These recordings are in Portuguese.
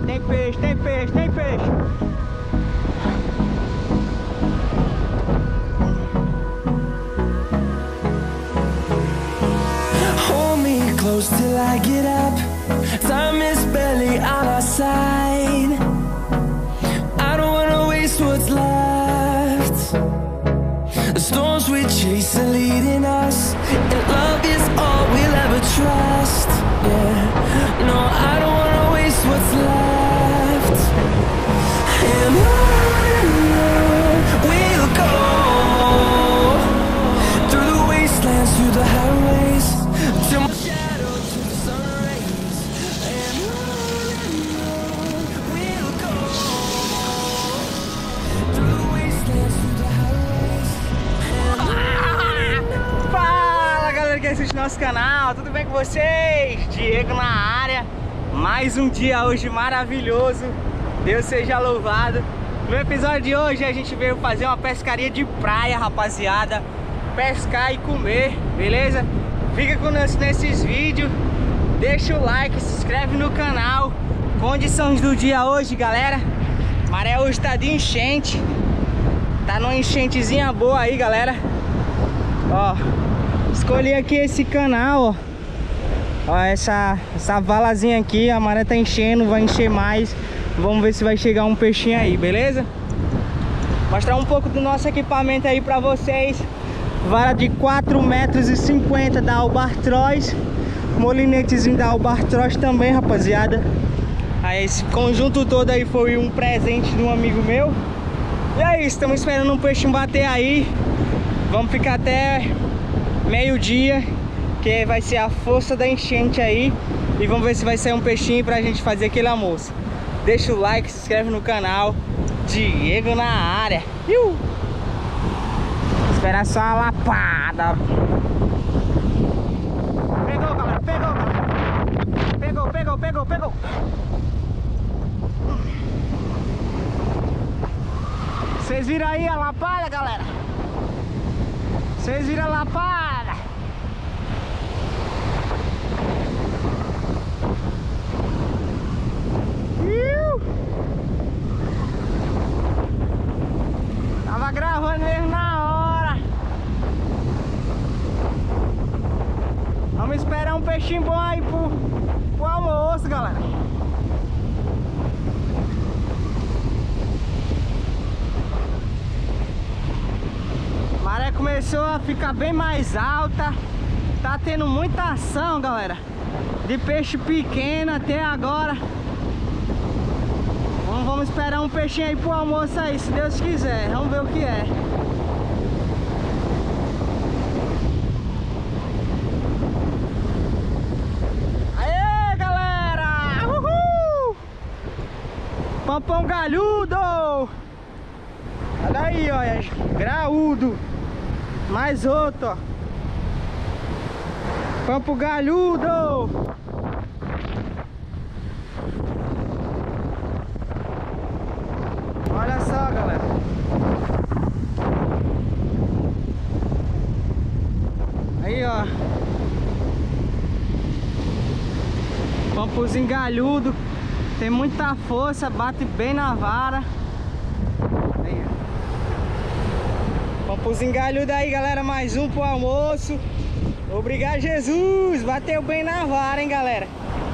Tem peixe, tem peixe, tem peixe. Hold me close till I get up. Time is barely on our side. I don't wanna waste what's left. The storms we chase are leading us, and love is all we'll ever trust. Yeah, no, I don't wanna waste what's left. And on we'll go, through the wastelands, through the highways, till my shadow to the sun rays. And on we'll go, through the wastelands, through the highways. Fala galera que assiste nosso canal, tudo bem com vocês? Diego na área. Mais um dia hoje maravilhoso. Deus seja louvado. No episódio de hoje a gente veio fazer uma pescaria de praia, rapaziada. Pescar e comer, beleza? Fica conosco nesses vídeos. Deixa o like, se inscreve no canal. Condições do dia hoje, galera. Maré hoje tá de enchente. Tá numa enchentezinha boa aí, galera. Ó, escolhi aqui esse canal, ó. Ó, essa valazinha aqui, a maré tá enchendo, vai encher mais. Vamos ver se vai chegar um peixinho aí, beleza? Mostrar um pouco do nosso equipamento aí pra vocês. Vara de 4,50 m da Albatross. Molinetezinho da Albatross também, rapaziada. Aí esse conjunto todo aí foi um presente de um amigo meu. E é isso, estamos esperando um peixinho bater aí. Vamos ficar até meio-dia, que vai ser a força da enchente aí. E vamos ver se vai sair um peixinho pra gente fazer aquele almoço. Deixa o like, se inscreve no canal. Diego na área. Espera só a lapada. Pegou, galera, pegou, galera. Pegou, pegou, pegou, pegou. Vocês viram aí a lapada, galera? Vocês viram a lapada? Tava gravando mesmo na hora. Vamos esperar um peixinho bom aí pro almoço, galera. A maré começou a ficar bem mais alta. Tá tendo muita ação, galera, de peixe pequeno até agora. Vamos esperar um peixinho aí pro almoço aí, se Deus quiser. Vamos ver o que é. Aê, galera! Uhul! Pampão galhudo! Olha aí, olha, graúdo. Mais outro, ó. Pampo galhudo! Olha só, galera. Aí, ó. Pampozinho galhudo. Tem muita força, bate bem na vara. Aí, ó. Pampozinho galhudo aí, galera. Mais um pro almoço. Obrigado, Jesus. Bateu bem na vara, hein, galera.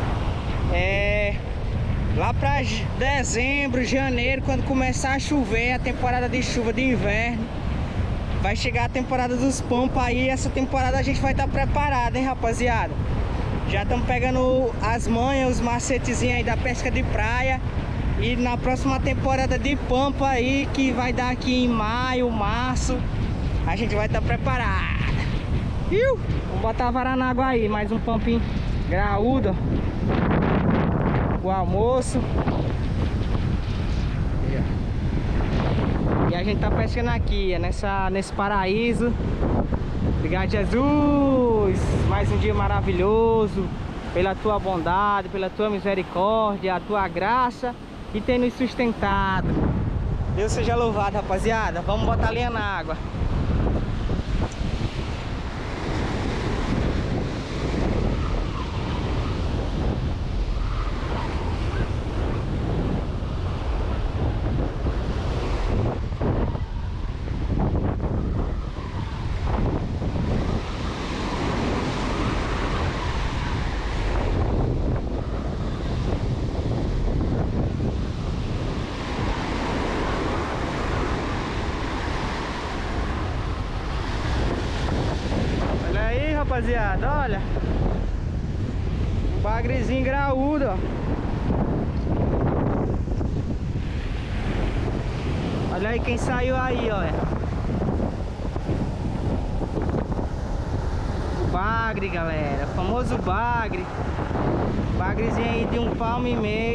Lá pra dezembro, janeiro, quando começar a chover, a temporada de chuva de inverno, vai chegar a temporada dos pampos aí. Essa temporada a gente vai estar preparado, hein, rapaziada. Já estamos pegando as manhas, os macetezinhos aí da pesca de praia. E na próxima temporada de pampa aí, que vai dar aqui em maio, março, a gente vai estar preparado. Vamos botar a vara na água aí, mais um pampinho graúdo, ó. O almoço. E a gente tá pescando aqui, nesse paraíso. Obrigado, Jesus. Mais um dia maravilhoso. Pela tua bondade, pela tua misericórdia, a tua graça, que tem nos sustentado. Deus seja louvado, rapaziada. Vamos botar a linha na água. rapaziada, olha. Bagrezinho graúdo, ó. Olha aí quem saiu aí, olha. O bagre, galera. O famoso bagre. Bagrezinho aí de 1,5 palmo.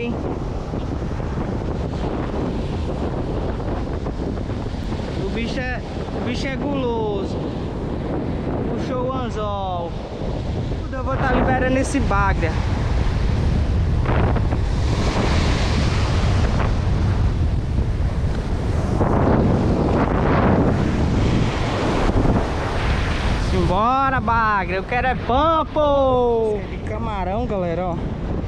O bicho é guloso. Puxou o anzol. Eu vou estar liberando esse bagre. Simbora, bagre. Eu quero é pampo. Esse é de camarão, galera, ó.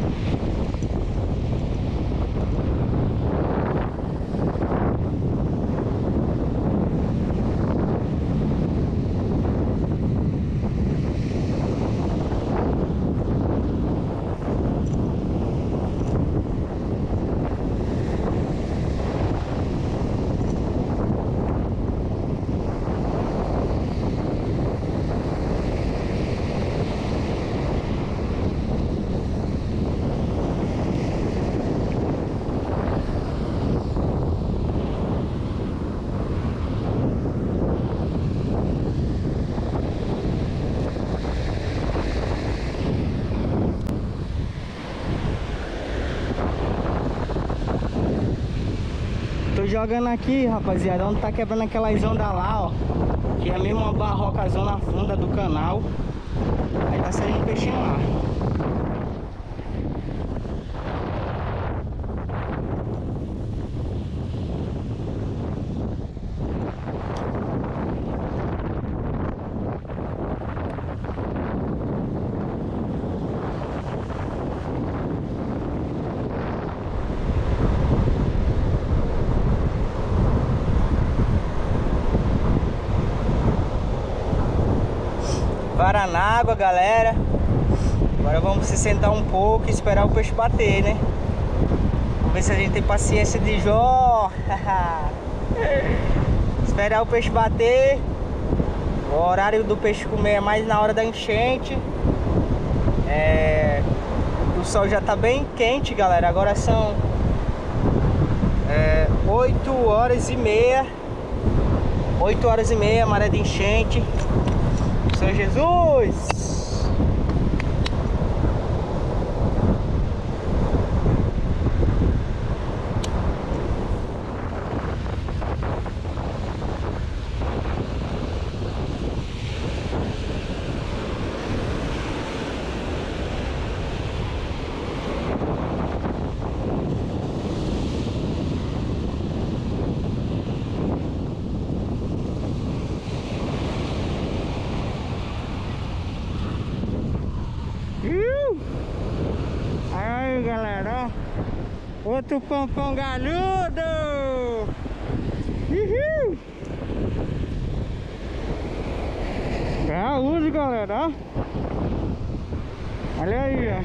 Tô jogando aqui, rapaziada, onde tá quebrando aquelas ondas lá, ó. Que é mesmo uma barrocazona funda do canal. Aí tá saindo um peixinho lá. Paranágua, galera. Agora vamos se sentar um pouco e esperar o peixe bater, né? Vamos ver se a gente tem paciência de Jó. Esperar o peixe bater. O horário do peixe comer é mais na hora da enchente. O sol já tá bem quente, galera. Agora são 8h30. 8h30, maré de enchente. Senhor Jesus! Aí, galera, ó. Outro pompom galudo. Uhul. Gaúdo, galera, ó. Olha aí, ó.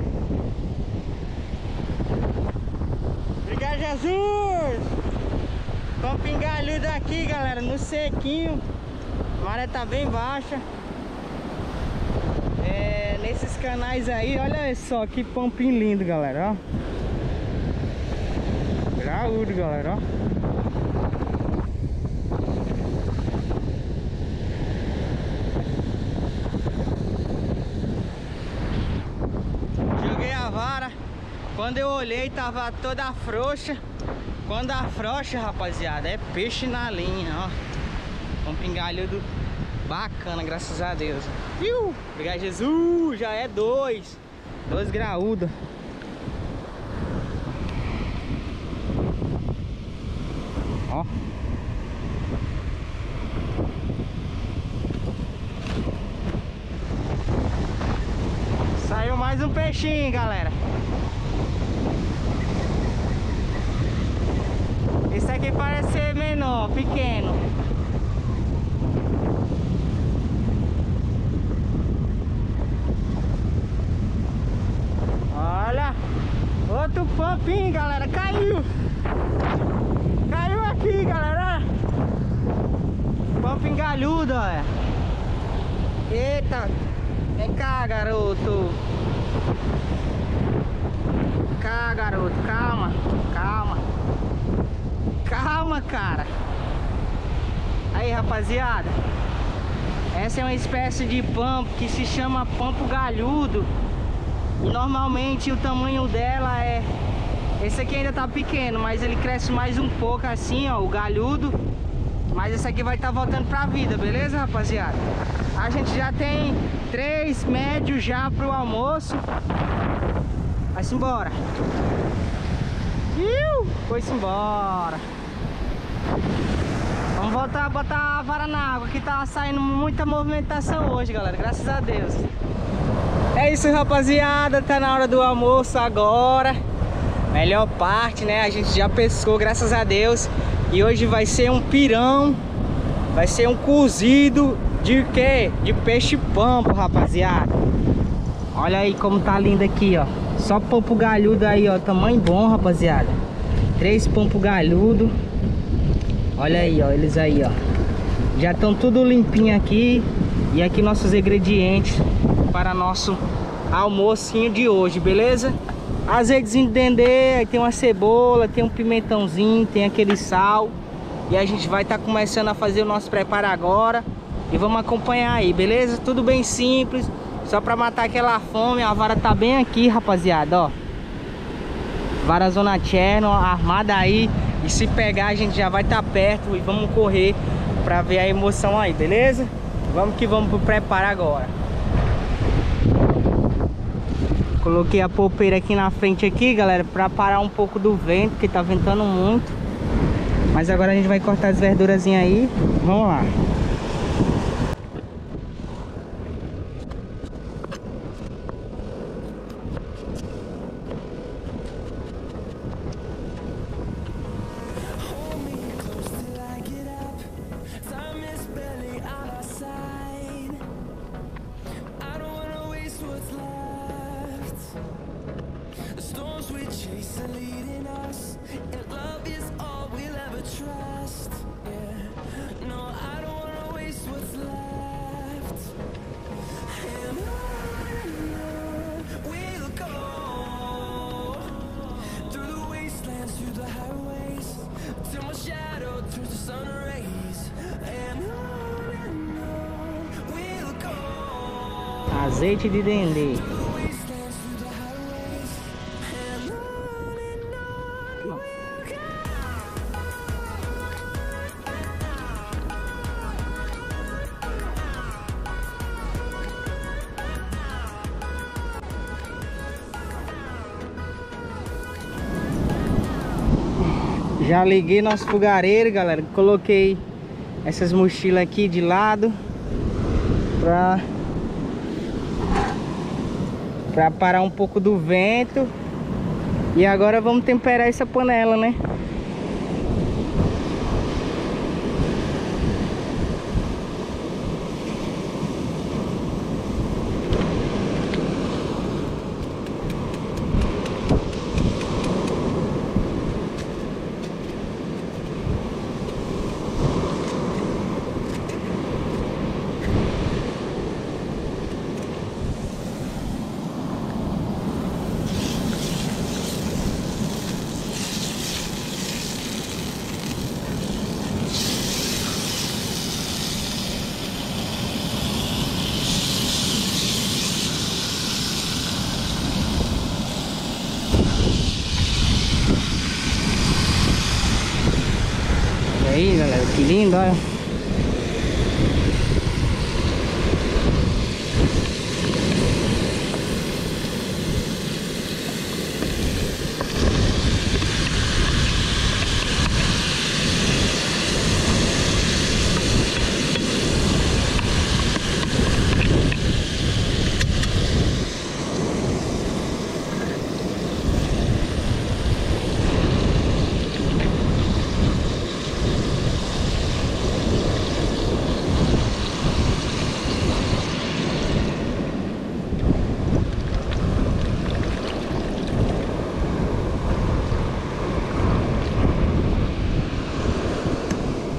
Obrigado, Jesus. Pompom galudo aqui, galera, no sequinho. A maré tá bem baixa. Nesses canais aí, olha só que pompim lindo, galera, ó. Graúdo, galera, ó. Joguei a vara. Quando eu olhei, tava toda frouxa. Quando afrouxa, rapaziada, é peixe na linha, ó. Pompim galudo bacana, graças a Deus. Obrigado, Jesus. Já é 2 graúdos. Ó. Saiu mais um peixinho, galera. Esse aqui parece ser menor, pequeno. Olha, outro pompim, galera, caiu. Caiu aqui, galera. Pompim galudo, olha. Eita, Vem cá, garoto. Cá, garoto. Calma, calma. Calma, cara. Aí, rapaziada, essa é uma espécie de pampo que se chama pampo galhudo. E normalmente o tamanho dela é... Esse aqui ainda tá pequeno, mas ele cresce mais um pouco assim, ó, o galhudo. Mas esse aqui vai estar voltando pra vida, beleza, rapaziada? A gente já tem 3 médios já pro almoço. Vai-se embora. Foi-se embora. Vamos voltar a botar a vara na água, que tá saindo muita movimentação hoje, galera, graças a Deus. É isso, rapaziada, tá na hora do almoço agora. Melhor parte, né? A gente já pescou, graças a Deus. E hoje vai ser um pirão. Vai ser um cozido de quê? De peixe pampo, rapaziada. Olha aí como tá lindo aqui, ó. Só pampo galhudo aí, ó. Tamanho bom, rapaziada. 3 pampo galhudo. Olha aí, ó. Eles aí, ó. Já estão tudo limpinho aqui. E aqui nossos ingredientes para nosso almocinho de hoje, beleza? Azeitezinho de dendê, aí tem uma cebola, tem um pimentãozinho, tem aquele sal. E a gente vai estar começando a fazer o nosso preparo agora. E vamos acompanhar aí, beleza? Tudo bem simples, só para matar aquela fome. A vara tá bem aqui, rapaziada, ó. Vara Zona Cherno, armada aí. E se pegar a gente já vai estar perto e vamos correr para ver a emoção aí, beleza? Vamos que vamos pro preparo agora. Coloquei a polpeira aqui na frente aqui, galera, para parar um pouco do vento, porque tá ventando muito. Mas agora a gente vai cortar as verdurazinhas aí. Vamos lá. Azeite de dendê. Já liguei nosso fogareiro, galera. Coloquei essas mochilas aqui de lado pra parar um pouco do vento. E agora vamos temperar essa panela, né? Aí, galera, que lindo, olha.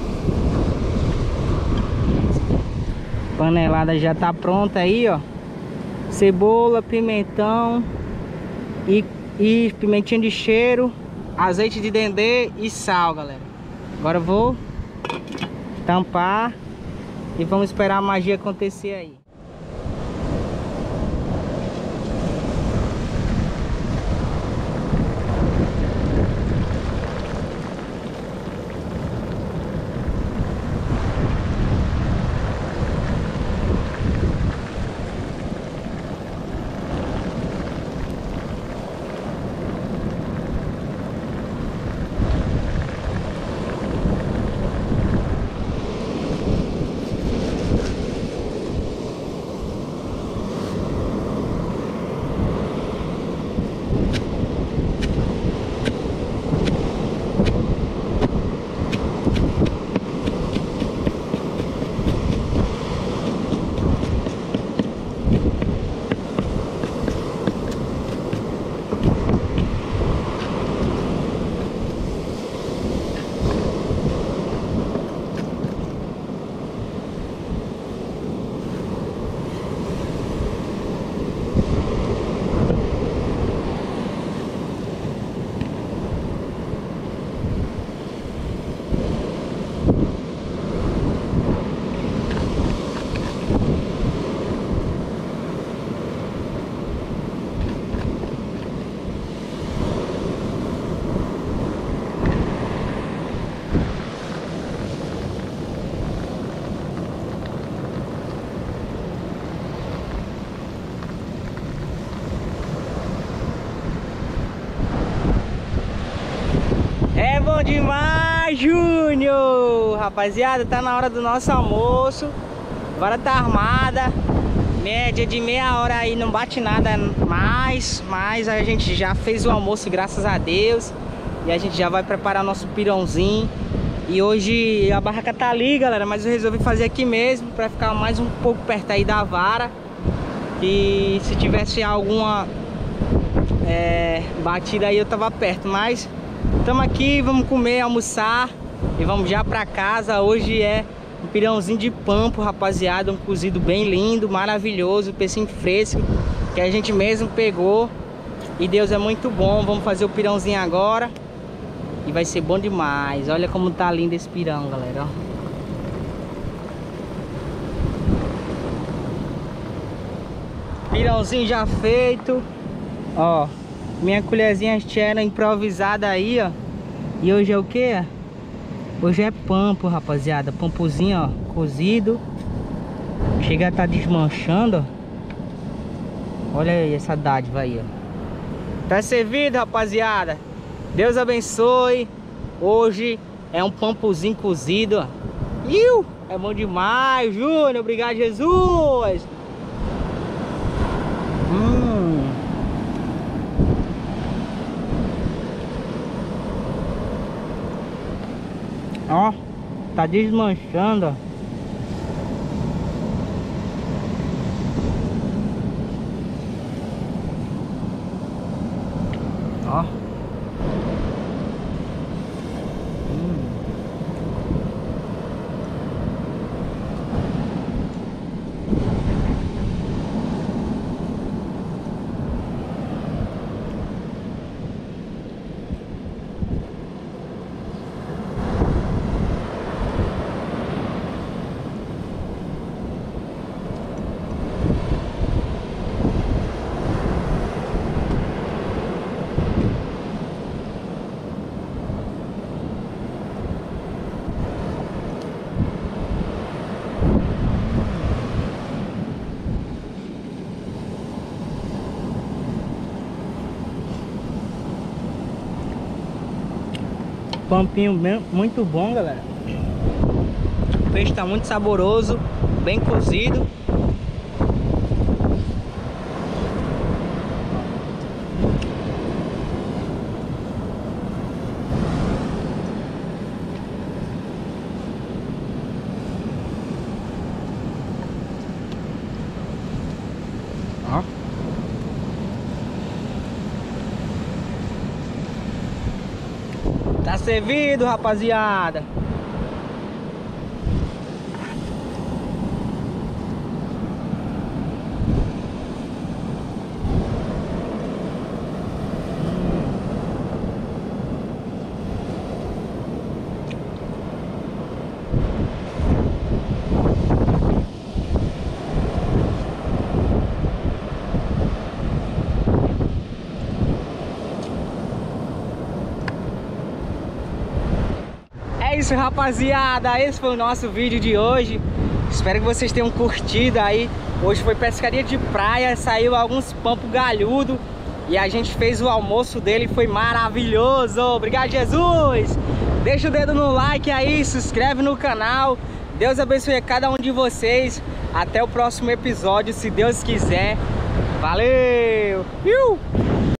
Panelada já tá pronta aí, ó. cebola, pimentão e pimentinha de cheiro, azeite de dendê e sal, galera. Agora eu vou tampar e vamos esperar a magia acontecer aí. É bom demais, Júnior! Rapaziada, tá na hora do nosso almoço. Agora tá armada. Média de meia hora aí, não bate nada mais. Mas a gente já fez o almoço, graças a Deus. E a gente já vai preparar nosso pirãozinho. E hoje a barraca tá ali, galera, mas eu resolvi fazer aqui mesmo, pra ficar mais um pouco perto aí da vara. E se tivesse alguma batida aí eu tava perto, mas estamos aqui, vamos comer, almoçar e vamos já pra casa. Hoje é um pirãozinho de pampo, rapaziada, um cozido bem lindo, maravilhoso, peixinho fresco que a gente mesmo pegou. E Deus é muito bom. Vamos fazer o pirãozinho agora e vai ser bom demais. Olha como tá lindo esse pirão, galera, ó. Pirãozinho já feito, ó. Minha colherzinha tchera improvisada aí, ó. E hoje é o que? Hoje é pampo, rapaziada. Pampozinho, ó, cozido. Chega a tá desmanchando, ó. Olha aí essa dádiva aí, ó. Tá servido, rapaziada. Deus abençoe. Hoje é um pampozinho cozido, ó. É bom demais, Júnior. Obrigado, Jesus. Ó, tá desmanchando, ó. Ó. Pampinho bem, muito bom, galera. O peixe tá muito saboroso, bem cozido. Ó. Tá servido, rapaziada. isso, rapaziada, esse foi o nosso vídeo de hoje. Espero que vocês tenham curtido aí. Hoje foi pescaria de praia, saiu alguns pampos galhudo e a gente fez o almoço dele, foi maravilhoso. Obrigado, Jesus. Deixa o dedo no like aí, se inscreve no canal. Deus abençoe a cada um de vocês. Até o próximo episódio, se Deus quiser. Valeu!